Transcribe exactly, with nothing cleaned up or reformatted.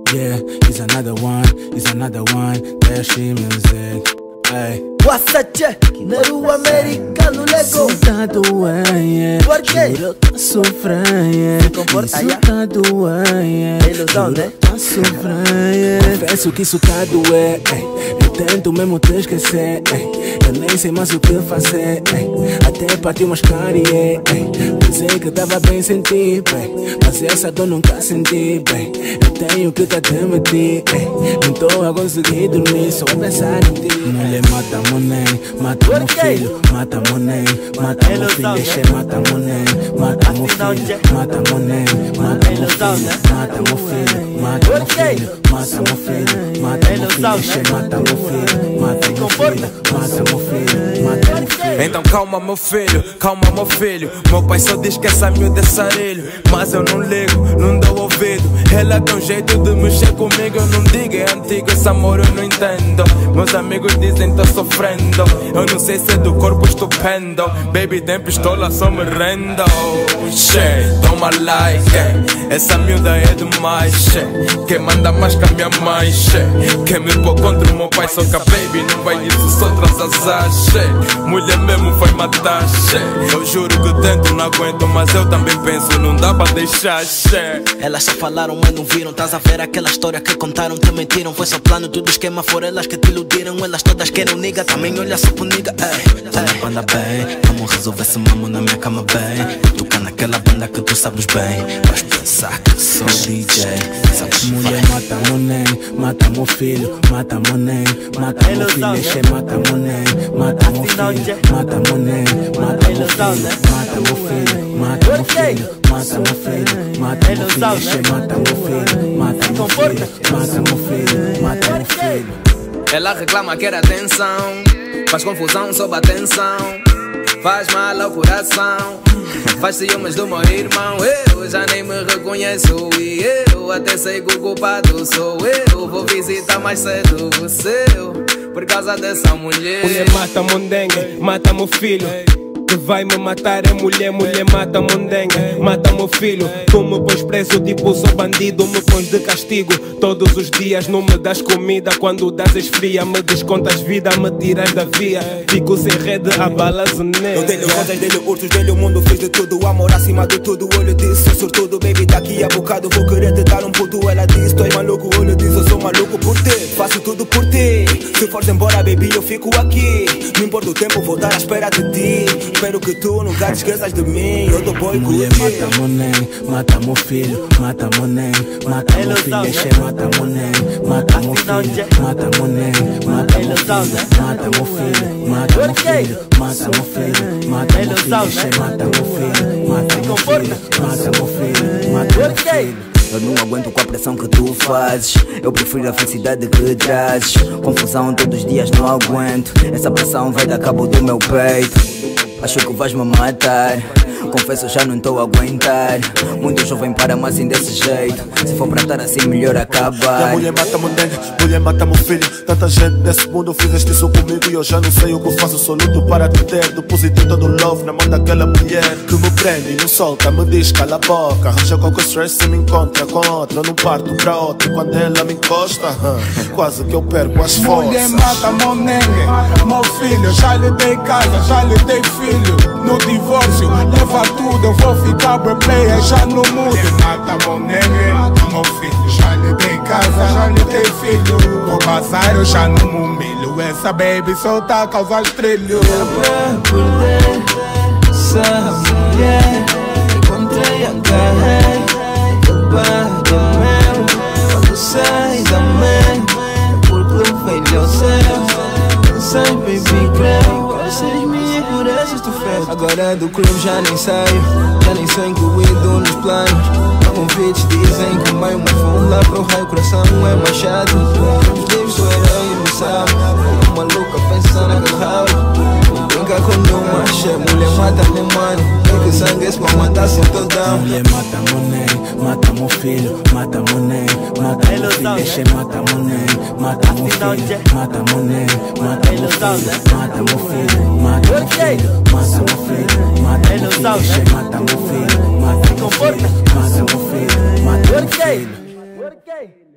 Yeah, it's another one, it's another one. Dashi music. Ay. Wassache, Neru americano lego. Isso tá doendo. Por quê? Juro tá sofrendo. Se comporta, Isso já? tá doendo. É ilusão, né? Tá sofrendo. Confesso que isso tá doendo. Eu tento mesmo te esquecer. Eu nem sei mais o que fazer. Até partiu umas carie. Pensei que tava bem sem ti, mas essa dor nunca senti, bem. Eu tenho que te admitir. Não tô a conseguir dormir, só a pensar em ti. Mulher mata money, mata meu filho, mata money, mata meu filho, deixa mata money, mata meu filho, mata money, mata meu filho, mata meu filho, mata meu filho, mata meu filho, mata meu filho, deixa mata meu filho, mata meu filho, mata meu filho, mata meu filho. Então calma meu filho, calma meu filho. Meu pai só diz que essa miúda é sarilho, mas eu não ligo, não dou ouvido. Ela tem um jeito de mexer comigo, eu não digo é antigo, esse amor eu não entendo. Meus amigos dizem tô sofrendo, eu não sei se é do corpo estupendo. Baby tem pistola, só me rendo. Che, toma like, essa miúda é demais. Che, quem manda mais que a minha mãe. Che, quem me pôr contra o meu pai, só que a baby não vai isso, só traz azar. Che, mulher mesmo foi matar. Che, eu juro que tento, não aguento, mas eu também penso, não dá pra deixar. Che, elas só falaram, mas não viram. Estás a ver aquela história que contaram, te mentiram. Foi só plano, tudo esquema, foram elas que te iludiram. Elas todas querem niga, também olha só pro niga. Quando anda bem, vamos resolver esse mamo na minha cama bem. Tocar naquela banda que tu sabes bem. Vais pensar que sou D J, sabes? Mulher mata money, mata meu filho, mata money, mata meu filho, deixa mata money, mata meu filho, mata money, mata meu filho, mata meu filho, mata meu filho, mata meu filho, mata meu filho, deixa mata meu filho, mata meu filho, mata meu filho, mata meu filho. ela reclama, quer atenção, faz confusão sob a tensão, faz mal ao coração, faz ciúmes do meu irmão. Eu já nem me reconheço e eu até sei que o culpado sou eu. Vou visitar mais cedo o seu por causa dessa mulher. Mulher mata mondengue, mata meu filho. Que vai me matar é mulher, mulher mata mondengue, mata meu filho. Tu me pões preso tipo sou bandido, me pões de castigo. Todos os dias não me das comida, quando das esfria, me descontas vida, me tiras da via. Fico sem rede, a balas eu dei-lhe rosas, dei-lhe ursos, dei-lhe o mundo, fiz de tudo. Amor acima de tudo, olho disse, sou sortudo. Baby, daqui a bocado vou querer te dar um puto. Ela disse, tu és maluco, olho diz, eu sou maluco por ti. Faço tudo por ti, se fores embora baby eu fico aqui. Não importa o tempo, vou estar à espera de ti. Espero que tu nunca te esqueças de mim, eu dou boi. Mulher mata money, mata meu filho, mata money, mata meu filho, deixa mata money, mata meu filho, mata money, mata meu filho, mata meu filho, mata meu filho, mata meu filho, mata meu filho, deixa mata meu filho, mata meu filho, mata meu filho, mata meu filho. Eu não aguento com a pressão que tu fazes, eu prefiro a felicidade que trazes. Confusão todos os dias não aguento, essa pressão vai dar cabo do meu peito. Acho que vais me matar, confesso já não estou a aguentar. Muito jovem para mas assim desse jeito, se for para estar assim melhor acabar. A mulher mata meu dengue, mulher mata meu filho. Tanta gente nesse mundo fizeste isso comigo e eu já não sei o que faço, sou luto para te ter. Depositei todo o love na mão daquela mulher que me prende e não solta, me diz cala a boca. Arranja qualquer stress se me encontra com outra, eu não parto para outra. E quando ela me encosta, huh, quase que eu perco as forças. Mulher mata meu nengue, meu filho, já lhe dei casa, já lhe dei filho. No divórcio, leva tudo, eu vou ficar boy player, já não mudo. Mata meu nengue, meu filho, já lhe dei casa, já lhe dei filho. Vou passar, eu já não me humilho, essa baby só tá a causar trilho. Pra perder essa mulher, encontrei, agarrei, debaixo meu. Quando sai da mente, porque velho céu, não sei baby, creio, vocês me agora do clube já nem saio, já nem sou incluído nos planos. Convites dizem que o meio mais vou lá pro raio, coração é mais chato. Os livros sou herói e não sabe, eu maluca pensando naquele ralo. Brinca com uma cheia, mulher mata meu mano, tem que sangue esse pra matar assim todão. Mulher mata money, mata meu filho, mata money, mata meu filho, deixa mata money, mata meu filho, mata money, mata meu filho, mata meu filho, mata meu filho, mata meu filho, mata meu filho, deixa mata meu filho, mata meu filho, mata meu filho, mata meu filho.